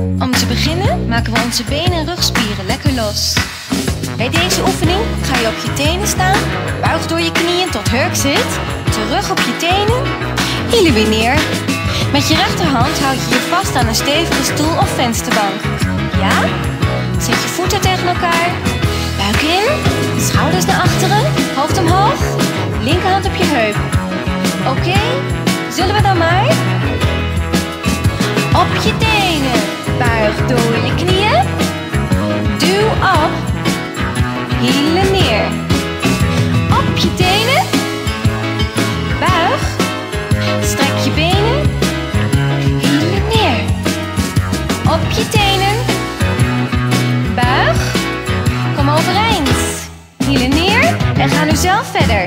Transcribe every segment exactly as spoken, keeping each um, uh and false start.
Om te beginnen maken we onze benen en rugspieren lekker los. Bij deze oefening ga je op je tenen staan, buig door je knieën tot hurk zit, terug op je tenen, hielen weer neer. Met je rechterhand houd je je vast aan een stevige stoel of vensterbank. Ja? Zet je voeten tegen elkaar, buik in, schouders naar achteren, hoofd omhoog, linkerhand op je heup. Oké, okay, zullen we dan maar? Op je tenen, buig door je knieën, duw op, hielen neer. Op je tenen, buig, strek je benen, hielen neer. Op je tenen, buig, kom overeind, hielen neer en ga nu zelf verder.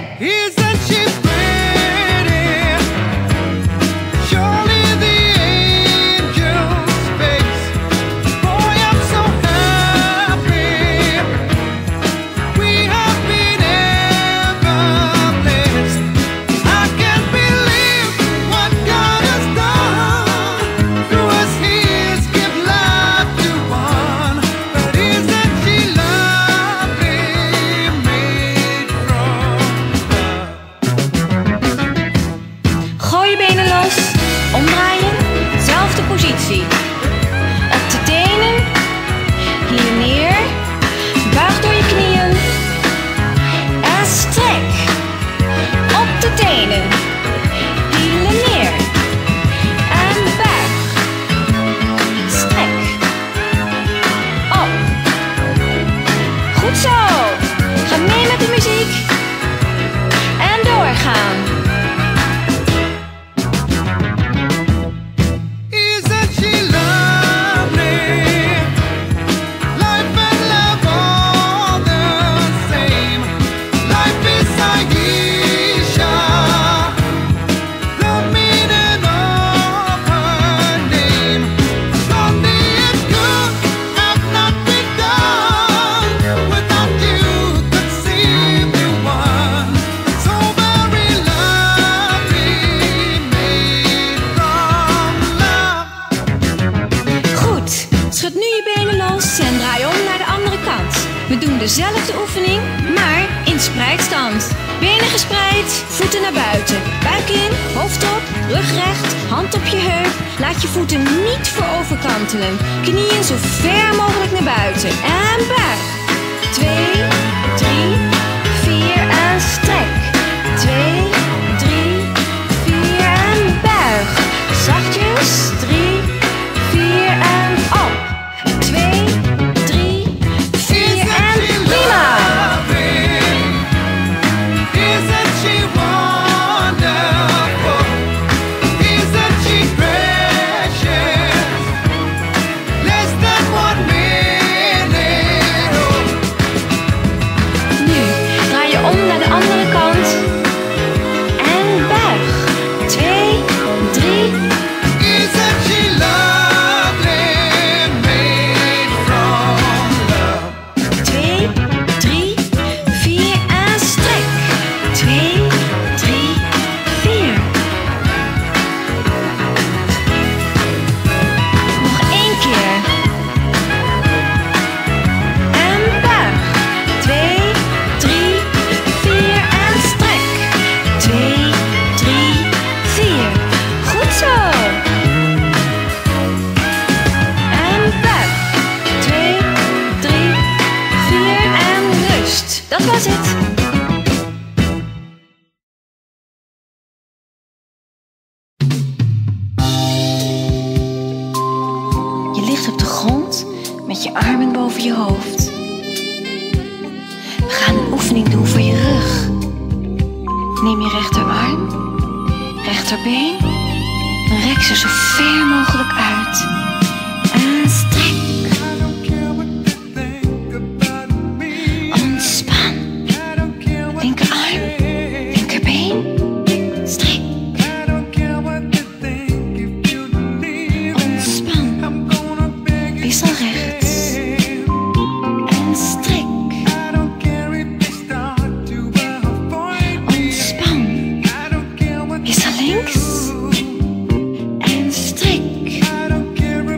Omdraaien, zelfde positie. Op de tenen, hier neer, buig door je knieën en strek. Op de tenen, hielen neer en buig, strek, op. Goed zo, ga mee met de muziek en doorgaan. Schud nu je benen los en draai om naar de andere kant. We doen dezelfde oefening, maar in spreidstand. Benen gespreid, voeten naar buiten. Buik in, hoofd op, rug recht, hand op je heup. Laat je voeten niet voorover kantelen. Knieën zo ver mogelijk naar buiten. En buig. Twee, drie, vier en strek. Twee, drie, vier en buig. Zachtjes, drie, vier en op. Twee, drie, vier en prima! Nu draai je om naar de andere kant en buig. Twee, drie. Dat was het. Je ligt op de grond met je armen boven je hoofd. We gaan een oefening doen voor je rug. Neem je rechterarm, rechterbeen en rek ze zo ver mogelijk uit. En strek. Links en strik.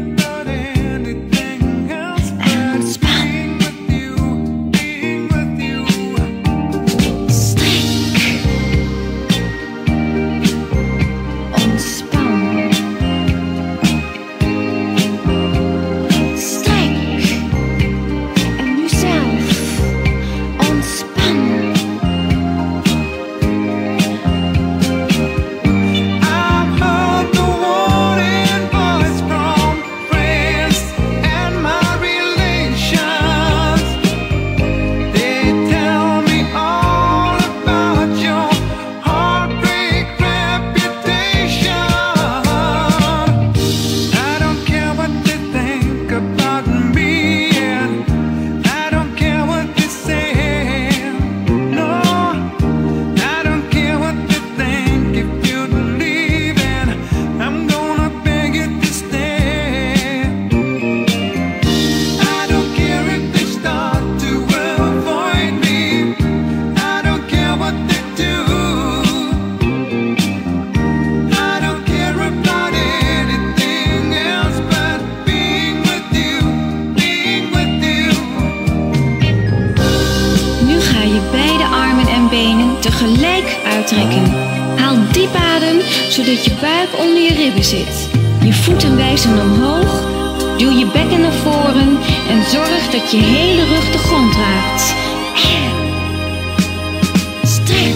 tegelijk uittrekken. Haal diep adem, zodat je buik onder je ribben zit. Je voeten wijzen omhoog. Duw je bekken naar voren en zorg dat je hele rug de grond raakt. En strek.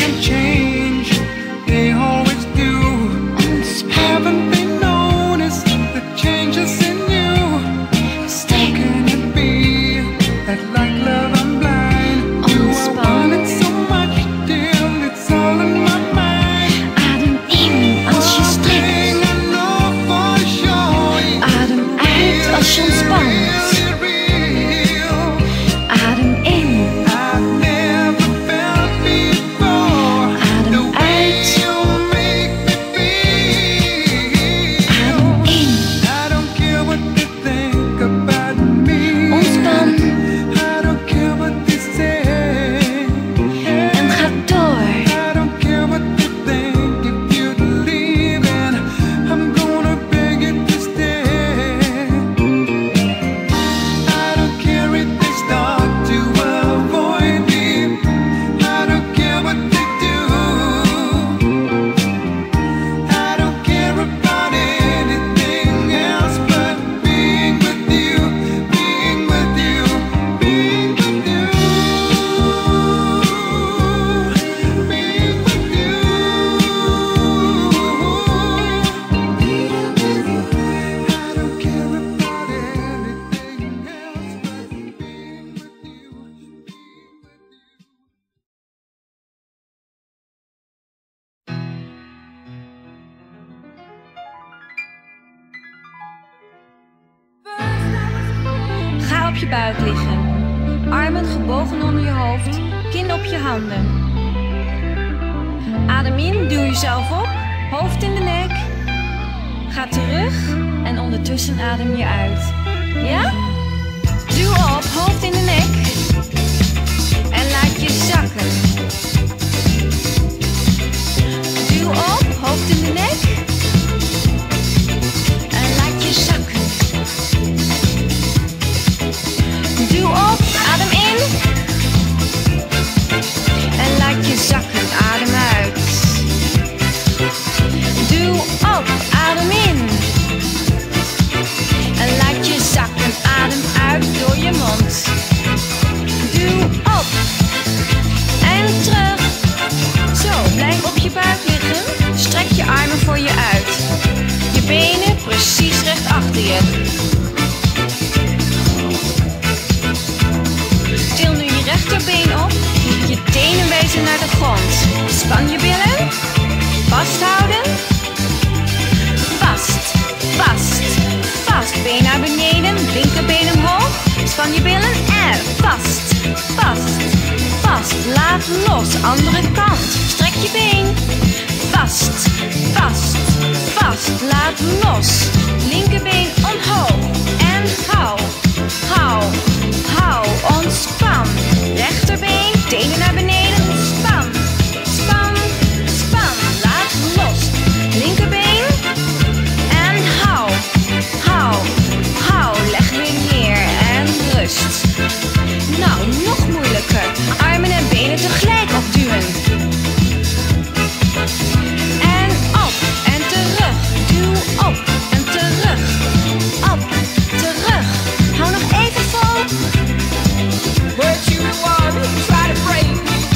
Ga op je buik liggen. Armen gebogen onder je hoofd, kin op je handen. Adem in, duw jezelf op, hoofd in de nek. Ga terug en ondertussen adem je uit. Ja? Duw op, hoofd in de nek. En laat je zakken. Duw op, hoofd in de nek. En laat je zakken. Duw op, adem in. En laat je zakken, adem uit. Duw op, adem in. En laat je zakken, adem uit door je mond. Duw op. En terug. Zo, blijf op je buik liggen. Strek je armen voor je uit. Je benen precies recht achter je. Til nu je rechterbeen op. Je tenen wijzen naar de grond. Span je billen. Vasthouden. Vast, vast, vast. Been naar beneden. Linkerbeen omhoog. Span je billen en vast, vast, vast. Laat los. Andere kant. Strek je been. Vast, vast, vast. Laat los. Linkerbeen omhoog. En hou, hou, hou. Ontspan. Rechterbeen. Tenen naar beneden. Span, span, span. Laat los. Linkerbeen. En hou, hou, hou. Leg weer neer en rust. Nou, nog moeilijker. Armen en benen tegelijk opduwen. En op en terug. Duw op en terug. Op, terug. Hou nog even vol. What you want, try to break me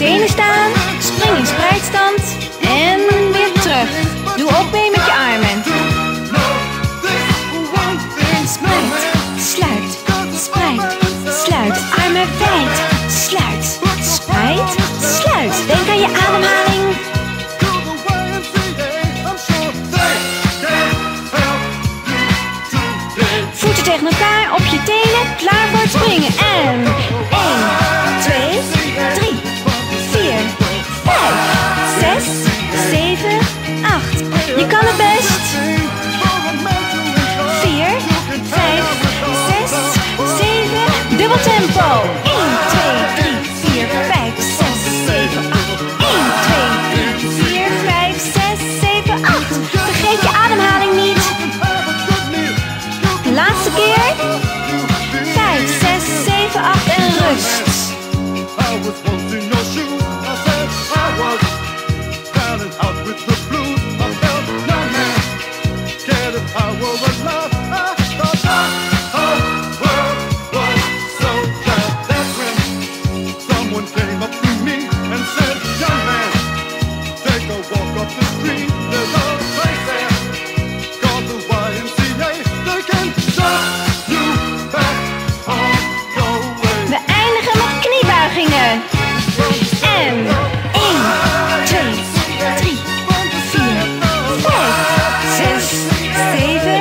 tenen staan, spring in spreidstand en weer terug. Doe ook mee met je armen. Spreid, sluit, spreid, sluit. Armen wijd, sluit, spreid, sluit. Denk aan je ademhaling. Voeten tegen elkaar op je tenen, klaar voor het springen. En één, twee, drie, vier, vijf, zes, zeven, acht. Je kan het best. vier, vijf, zes, zeven. Dubbel tempo. één, twee, drie, vier, vijf, zes, zeven, acht. één, twee, drie, vier, vijf, zes, zeven, acht. Vergeet je ademhaling niet. Laatste keer. vijf, zes, zeven, acht en rust. En één, twee, drie, vier, vijf, zes, zeven.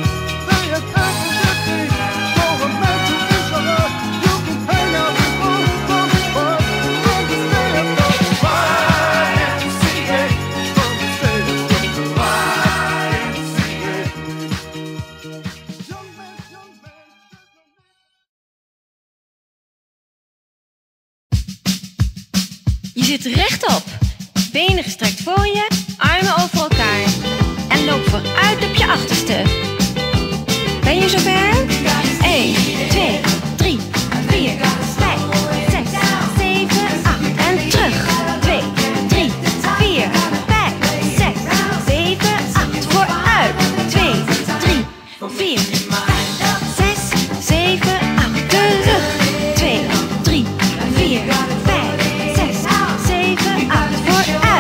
Je zit rechtop, benen gestrekt voor je, armen over elkaar. En loop vooruit op je achterste. Ben je zover? één, twee, drie, vier, vijf, zes, zeven, acht. En terug. twee, drie, vier, vijf, zes, zeven, acht. Vooruit. twee, drie, vier, vijf, zes, zeven, acht. Terug. twee, drie, vier, vijf, zes, zeven, acht. Vooruit.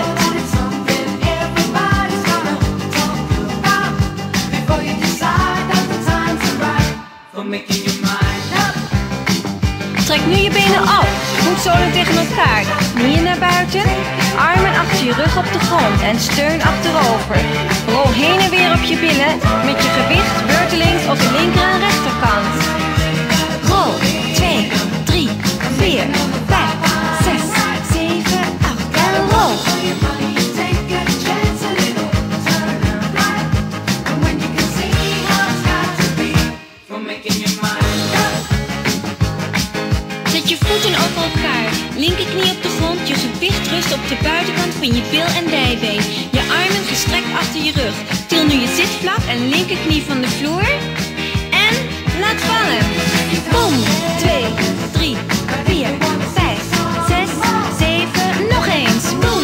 Trek nu je benen op, voetzolen tegen elkaar, knieën naar buiten, armen achter je rug op de grond en steun achterover. Rol heen en weer op je billen met je gewicht beurtelings op de linker en rechterkant. Rol, twee, drie, vier, vijf, zes, zeven, acht en rol. Zet je voeten over elkaar, linkerknie op de grond, je gewicht rust op de buitenkant van je bil en dijbeen. Je armen gestrekt achter je rug. Til nu je zitvlak en linkerknie van de vloer. En laat vallen. Boom, twee, drie, vier, vijf, zes, zeven, nog eens. Boom.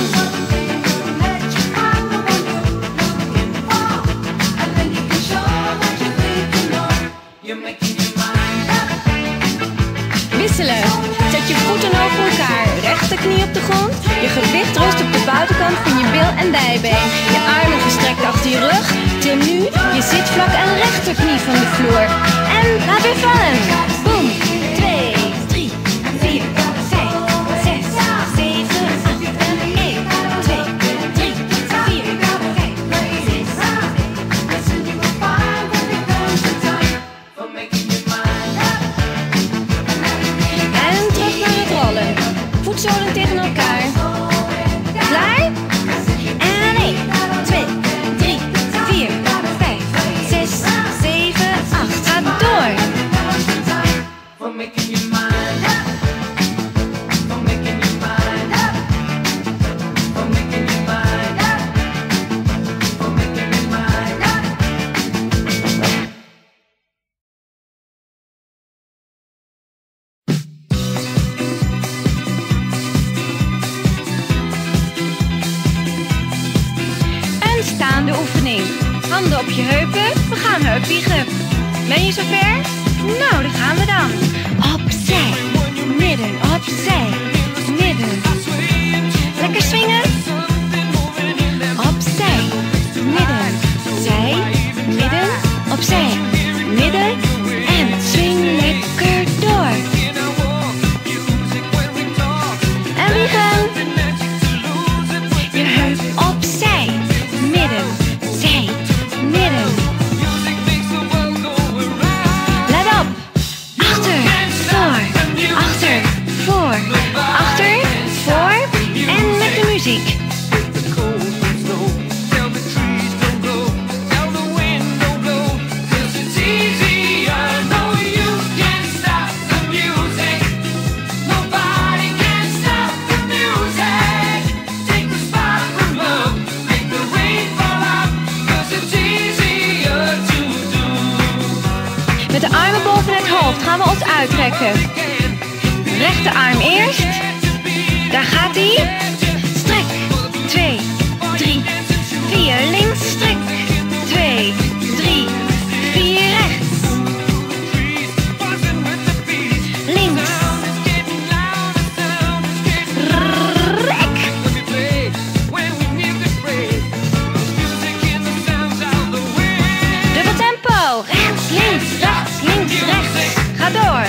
Wisselen. Zet je voeten over elkaar. Rechterknie op de grond. Je gewicht rust op de buitenkant van je bil en dijbeen. Je armen gestrekt achter je rug. Til nu je zitvlak en rechterknie van de vloer. En laat weer vallen. Boom. twee, drie, vier, vijf, zes, zeven, acht en één, twee, drie, vier, vijf, zes, en terug naar het rollen. Voetzolen tegen elkaar. Klaar? En één, twee, drie, vier, vijf, zes, zeven, acht. Ga door. Staande oefening. Handen op je heupen. We gaan heupwiegen. Ben je zover? Nou, daar gaan we dan. Opzij, midden, opzij, midden, swingen. Opzij, midden, zij, midden, opzij, midden. En swing lekker door. En we gaan. Je heup opzij, midden, zij, midden. Let op. Achter, voor, achter, voor, achter, voor. En met de muziek. Met de armen boven het hoofd gaan we ons uitrekken. Rechterarm eerst. Daar gaat hij. Strek. twee, drie, vier. Links. Strek. twee, drie, vier. Rechts. Links. Rek. Dubbel tempo. Rechts, links, rechts, links, rechts. Ga door.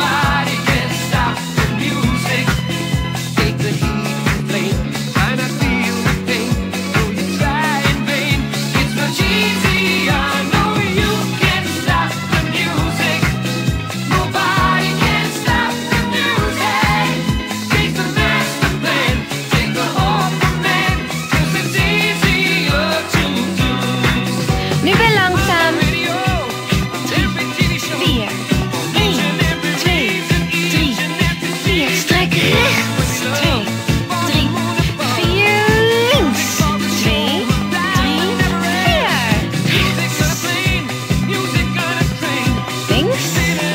Nu weer langzaam. vier, één, twee, drie, vier. Strek rechts. twee, drie, vier. Links. twee, drie, vier. Rechts. Links.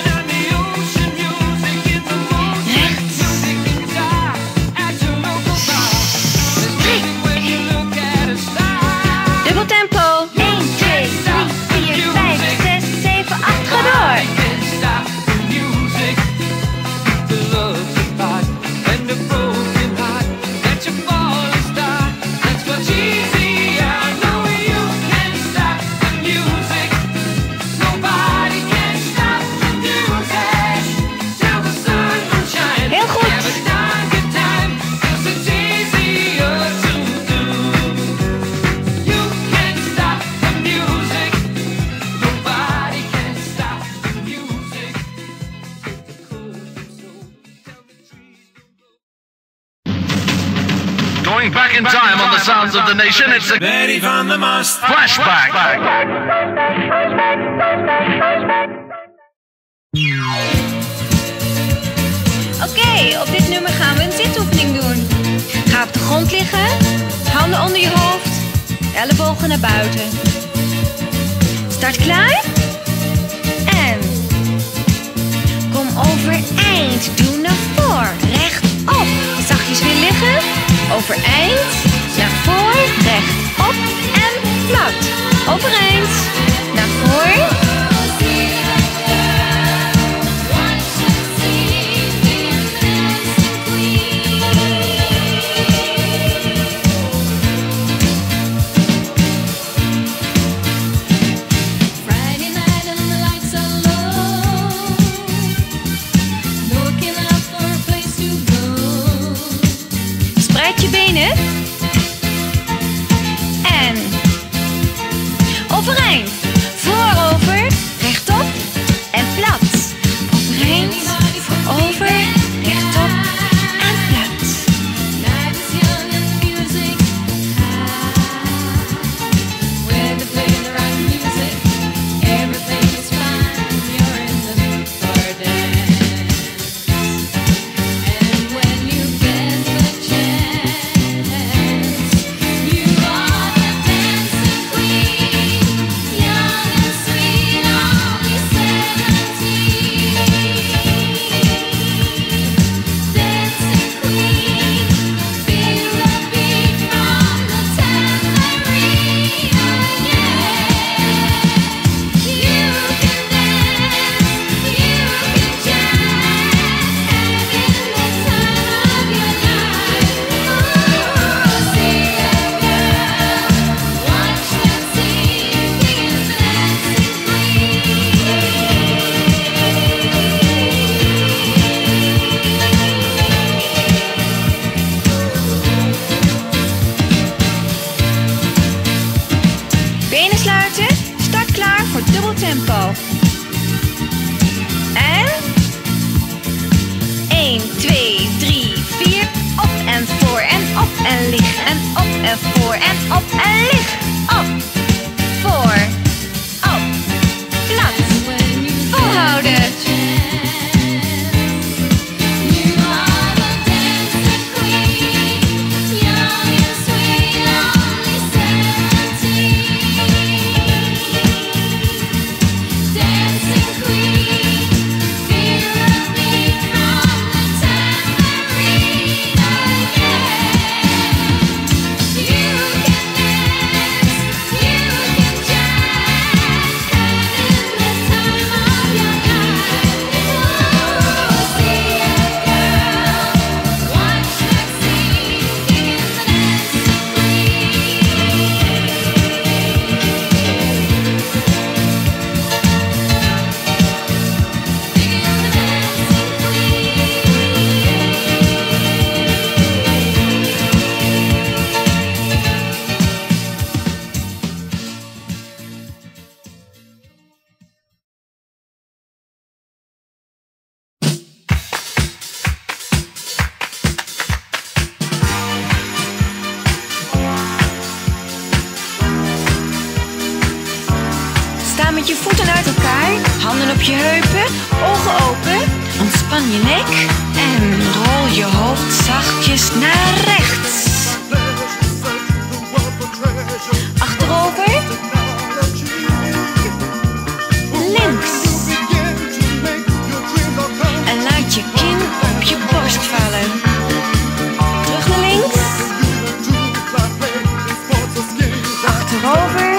Rechts. Strek. Dubbel tempo. één, twee, drie, vier, vijf, zes, zeven, acht. Ga door. Heel goed. Going back in time on the sounds of the nation, it's a Betty van der Mast. flashback. Oké, op dit nummer gaan we een zitoefening doen. Ga op de grond liggen, handen onder je hoofd, ellebogen naar buiten. Start klaar? En kom overeind, doe naar voor, rechtop. Zachtjes weer liggen, overeind, naar voor, rechtop en plat. Overeind, naar voor. Friday night and the lights are low, looking out for a place to go. Spreid je benen. En overeind. Voorover. tempo. En één, twee, drie, vier. Op en voor en op en lig. En op en voor en op en lig. Op, voor, op, plat. Volhouden. Sta met je voeten uit elkaar, handen op je heupen, ogen open. Ontspan je nek en rol je hoofd zachtjes naar rechts. Achterover. Links. En laat je kin op je borst vallen. Terug naar links. Achterover.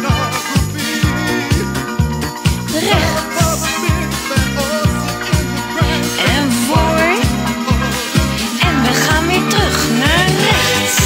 Rechts. En voor. En we gaan weer terug naar rechts.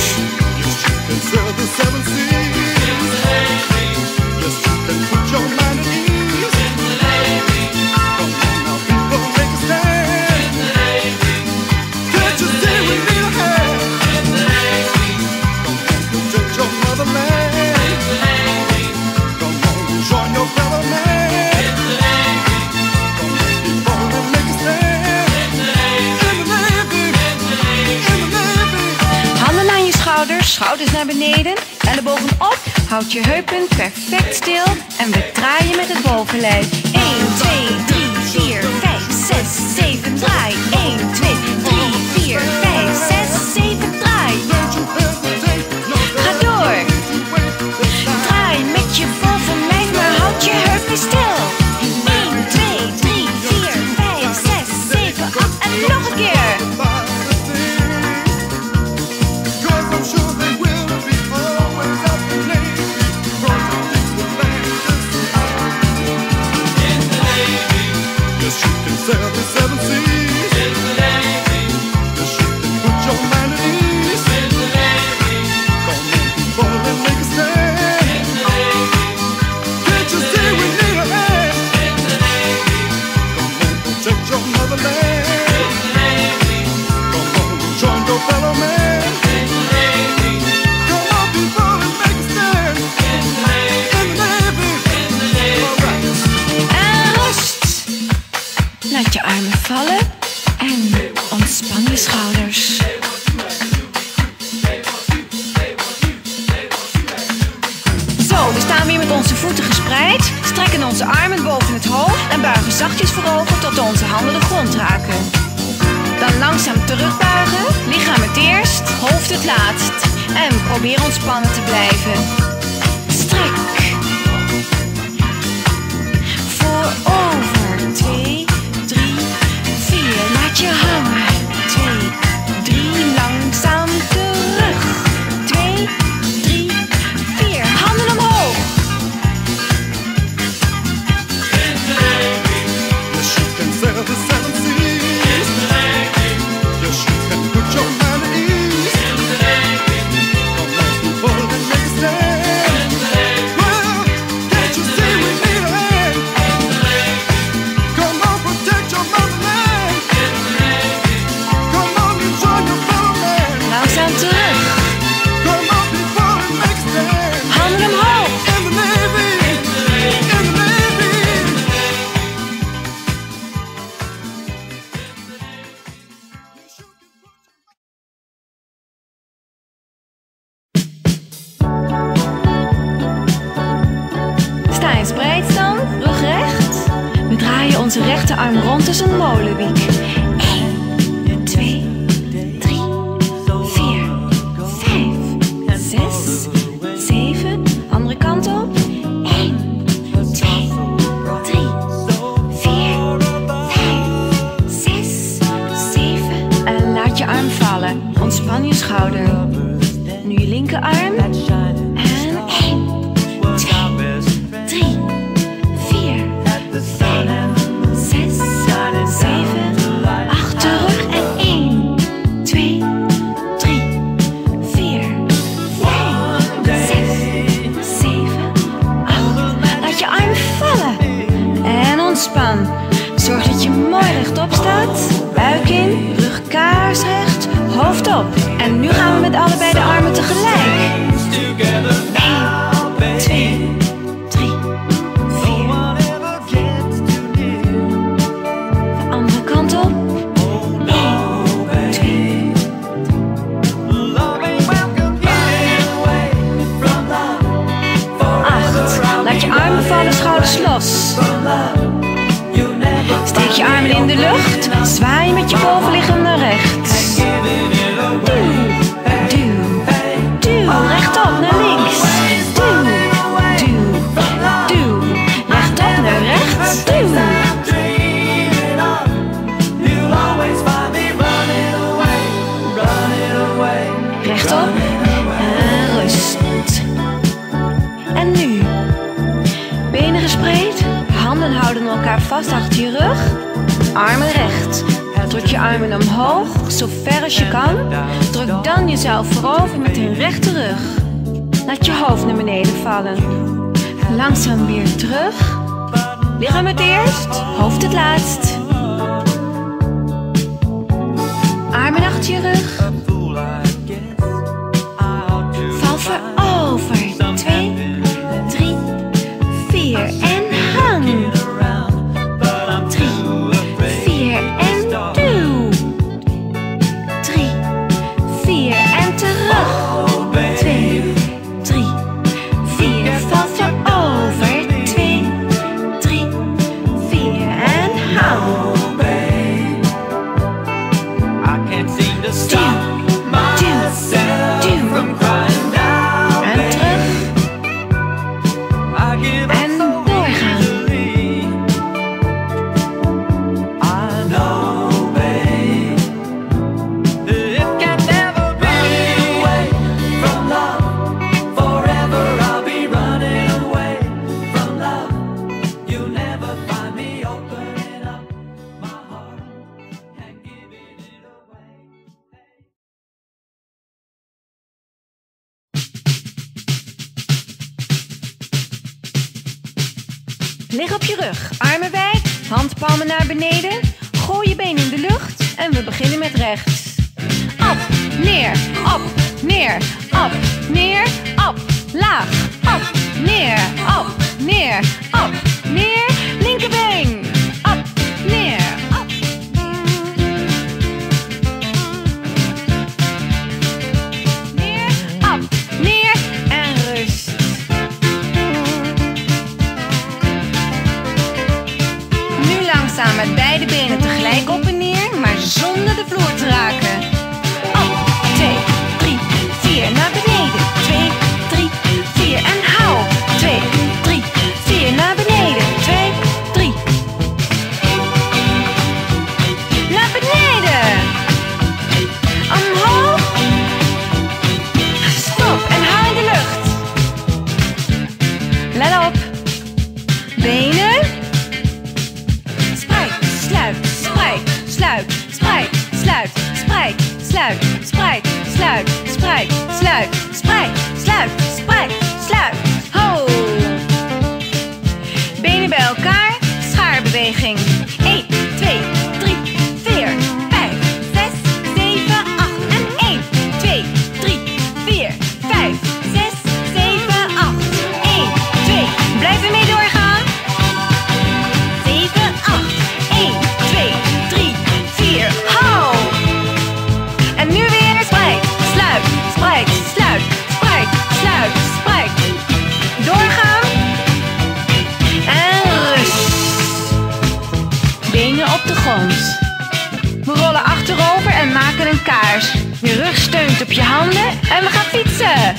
Schouders naar beneden, ellebogen op. Houd je heupen perfect stil en we draaien met het bovenlijf. één, twee, drie, vier, vijf, zes, zeven, draai. één, twee, drie, vier, vijf, zes, zeven, draai. Ga door. Draai met je bovenlijf, maar houd je heupen stil. één, twee, drie, vier, vijf, zes, zeven, acht en nog een keer. Laat je armen vallen en ontspan je schouders. Zo, we staan weer met onze voeten gespreid, strekken onze armen boven het hoofd en buigen zachtjes voorover tot onze handen de grond raken. Dan langzaam terugbuigen, lichaam het eerst, hoofd het laatst. En probeer ontspannen te blijven. Strek. Voorover, twee, drie, vier. Laat je hangen. Twee, drie, langzaam terug. Twee, drie, vier. Handen omhoog. onze rechterarm rond als een molenwiek. één, twee, drie, vier, vijf, zes, zeven. Andere kant op. één, twee, drie, vier, vijf, zes, zeven. En laat je arm vallen. Ontspan je schouder. Nu je linkerarm. En één, twee, drie, vier, vijf, zes, zeven, acht. Terug. En één, twee, drie, vier, vijf, zes, zeven, acht. Laat je arm vallen. En ontspan. Zorg dat je mooi rechtop staat. Buik in, rug kaarsrecht, hoofd op. En nu gaan we met allebei de armen tegelijk. één, twee, drie, vier. De andere kant op. één, twee. acht. Laat je armen vallen, schouders los. Steek je armen in de lucht. Zwaai met je bovenlichaam naar rechts. Duw, duw, duw. Rechtop naar links. Duw, duw, duw. Rechtop naar rechts. Duw. Rechtop. En rust. En nu. Benen gespreid. Handen houden elkaar vast achter je rug. Armen recht. Druk je armen omhoog, zo ver als je kan. Druk dan jezelf voorover met een rechte rug. Laat je hoofd naar beneden vallen. Langzaam weer terug. Lichaam het eerst, hoofd het laatst. Armen achter je rug. Val voorover. Twee, drie, vier en hang. Drie, vier en duw. Drie, vier en terug. Twee, drie, vier. Val voorover. Twee, drie, vier en hang. Lig op je rug, armen wijd, handpalmen naar beneden. Gooi je been in de lucht en we beginnen met rechts. Op, neer, op, neer, op, neer, op, laag. Op, neer, op, neer, op, neer. Linkerbeen, op, neer, op. Neer, op, neer en rust. Langzaam met beide benen tegelijk op en neer, maar zonder de vloer te raken. Op, twee, drie, vier, naar beneden. Twee, drie, vier en hou. Twee, drie, vier, naar beneden. Twee, op je handen en we gaan fietsen.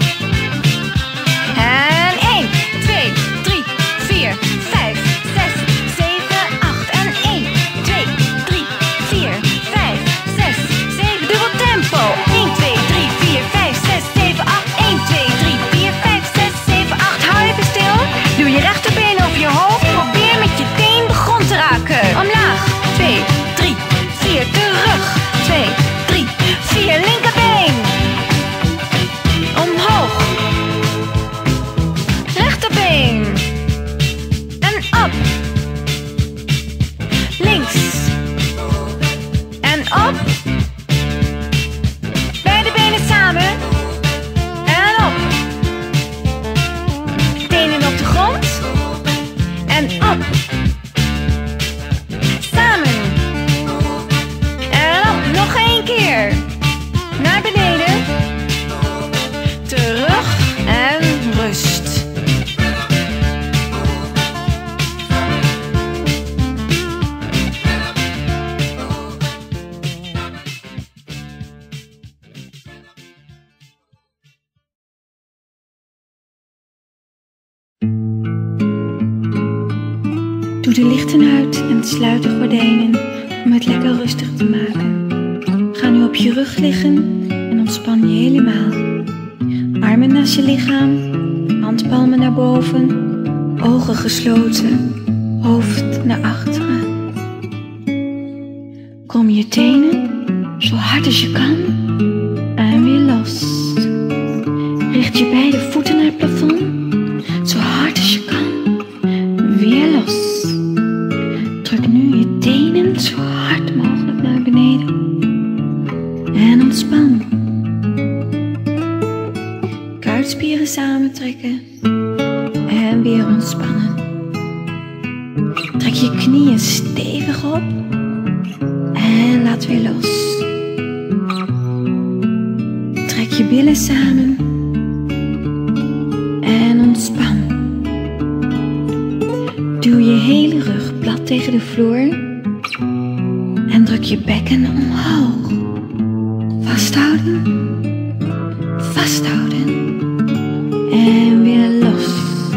En één, twee, drie, vier, vijf, zes, zeven, acht. En één, twee, drie, vier, vijf, zes, zeven. Dubbel tempo. één, twee, drie, vier, vijf, zes, zeven, acht. één, twee, drie, vier, vijf, zes, zeven, acht. Hou even stil. Doe je rechterbeen over je hoofd. Probeer met je teen de grond te raken. Omlaag. twee, drie, vier. Terug. twee, drie, vier. Linkerbeen. Omhoog. Rechterbeen. En op. Links. En op. Beide benen samen. En op. Tenen op de grond. En op. Samen. En op. Nog één keer. Naar beneden. Terug. En rust. Doe de lichten uit en sluit de gordijnen om het lekker rustig te maken. Ga nu op je rug liggen en ontspan je helemaal. Armen naast je lichaam, handpalmen naar boven, ogen gesloten, hoofd naar achteren. Krom je tenen zo hard als je kan en weer los. Richt je beide voeten naar het plafond, zo hard als je kan, weer los. Druk nu je tenen zo hard mogelijk naar beneden en ontspan. Kuitspieren samentrekken en weer ontspannen. Trek je knieën stevig op en laat weer los. Trek je billen samen en ontspan. Duw je hele rug plat tegen de vloer en druk je bekken omhoog. Vasthouden, vasthouden en weer los.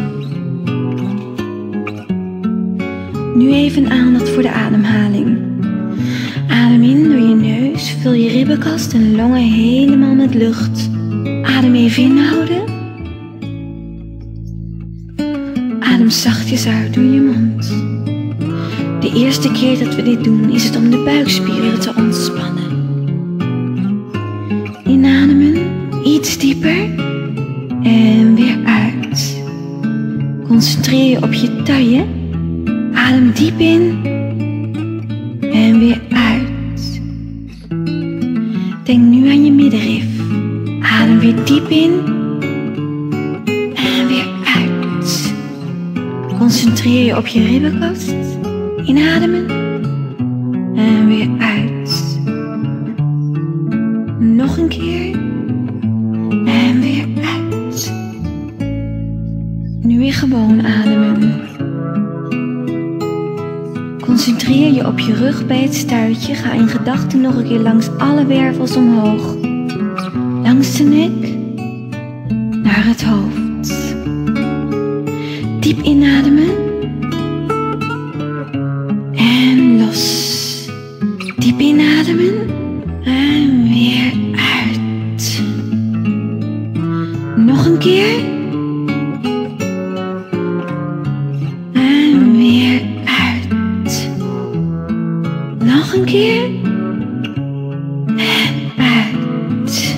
Nu even aandacht voor de ademhaling. Adem in door je neus, vul je ribbenkast en longen helemaal met lucht. Adem even inhouden. Adem zachtjes uit door je mond. De eerste keer dat we dit doen is het om de buikspieren te ontspannen. Inademen, iets dieper en weer uit. Concentreer je op je taille. Adem diep in en weer uit. Denk nu aan je middenrif. Adem weer diep in en weer uit. Concentreer je op je ribbenkast. Inademen en weer uit. Nog een keer en weer uit. Nu weer gewoon ademen. Concentreer je op je rug bij het stuitje. Ga in gedachten nog een keer langs alle wervels omhoog. Langs de nek naar het hoofd. Diep inademen en los. Diep inademen en weer uit. Nog een keer en weer uit. Nog een keer en uit.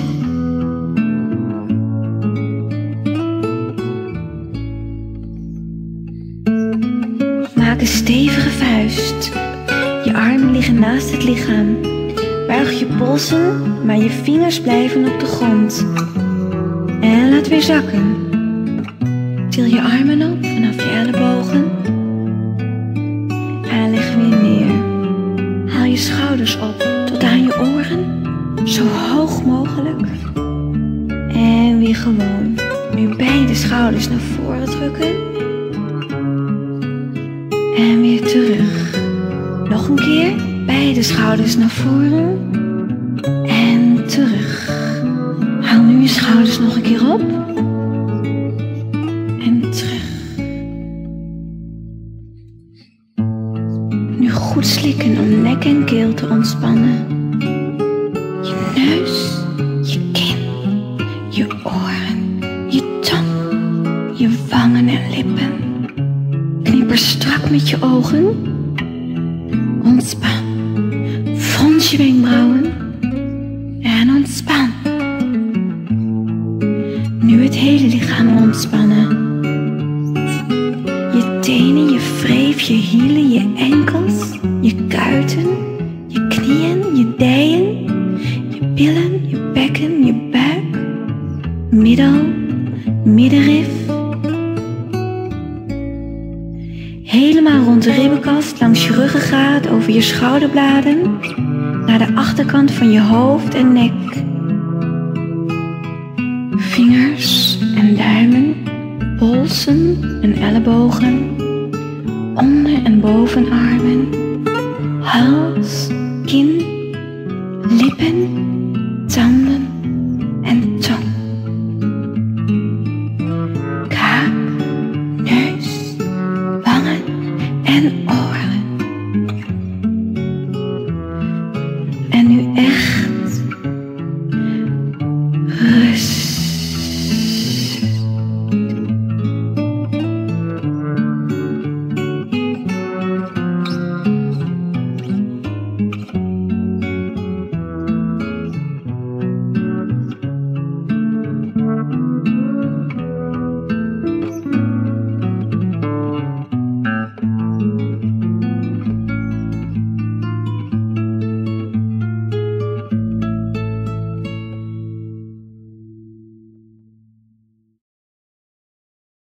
Maak een stevige vuist. Je armen liggen naast het lichaam. Buig je polsen, maar je vingers blijven op de grond. En laat weer zakken. Til je armen op vanaf je ellebogen. En leg weer neer. Haal je schouders op tot aan je oren. Zo hoog mogelijk. En weer gewoon. Nu beide schouders naar voren drukken. En weer terug. Nog een keer. Beide schouders naar voren. En terug. weer op. En terug. Nu goed slikken om nek en keel te ontspannen. Je neus, je kin, je oren, je tong, je wangen en lippen. Kniper strak met je ogen. Ontspan. Frons je wenkbrauwen. En ontspan. Nu het hele lichaam ontspannen. Je tenen, je wreef, je hielen, je enkels, je kuiten, je knieën, je dijen, je billen, je bekken, je buik, middel, middenrif. Helemaal rond de ribbenkast, langs je ruggengraat, over je schouderbladen, naar de achterkant van je hoofd en nek. Vingers en duimen, polsen en ellebogen, onder- en bovenarmen, hals, kin, lippen,